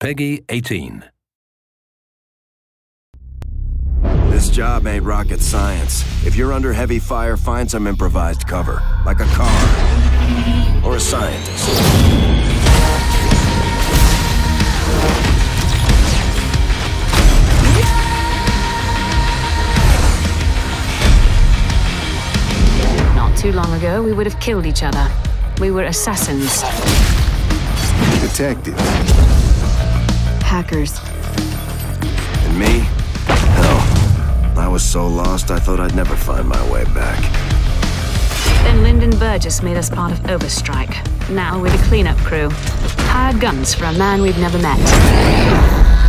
Peggy 18. This job ain't rocket science. If you're under heavy fire, find some improvised cover, like a car or a scientist. Not too long ago, we would have killed each other. We were assassins. Detectives. Hackers. And me? Hell, I was so lost I thought I'd never find my way back. Then Lyndon Burgess made us part of Overstrike. Now we're the cleanup crew. Hired guns for a man we've never met.